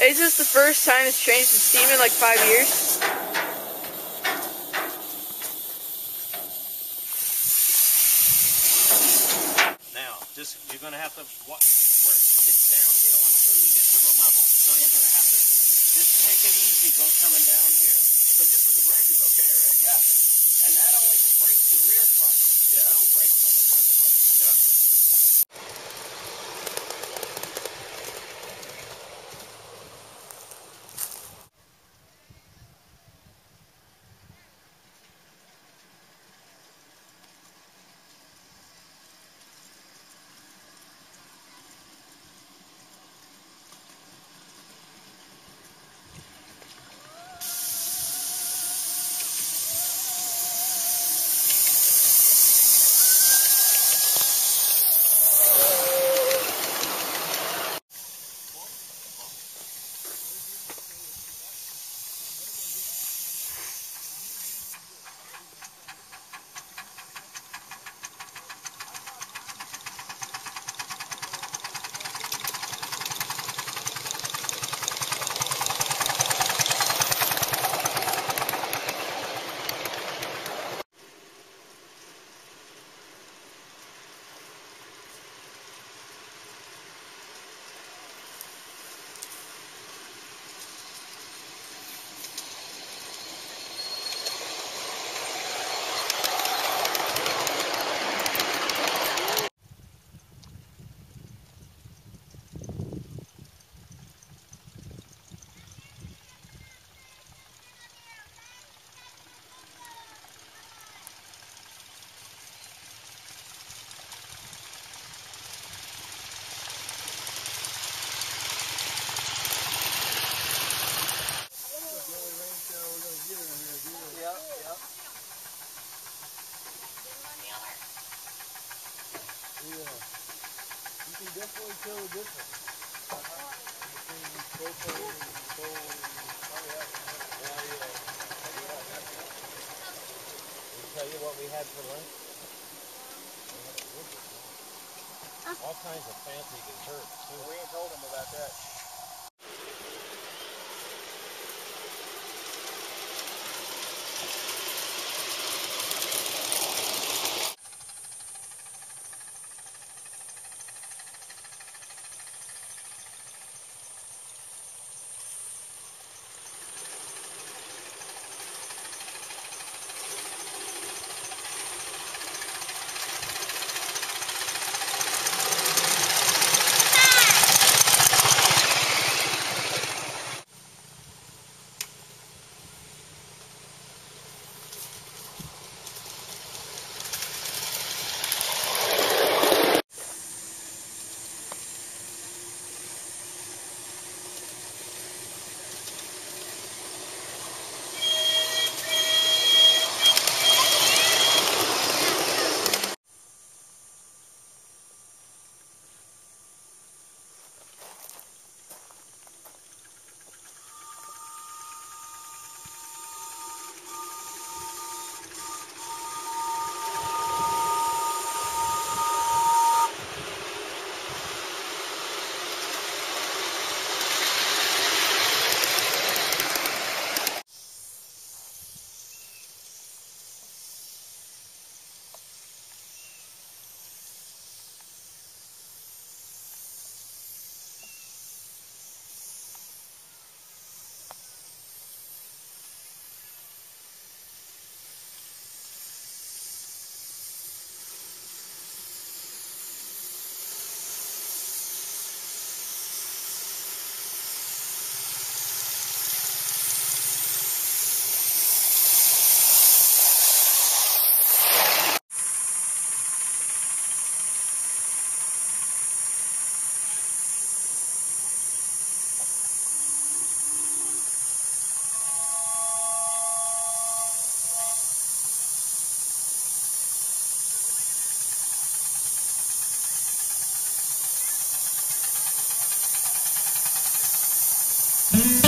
Is this the first time it's changed its steam in like 5 years? Now, you're going to have to work. It's downhill until you get to the level. So you're going to have to just take it easy coming down here. So just for the brake is okay, right? Yeah. And that only brakes the rear truck. There's no brakes on the front truck. Yeah. You can definitely tell the difference between propane and coal. I'll tell you what we had for lunch. All kinds of fancy desserts too. We ain't told them about that. Mm-hmm.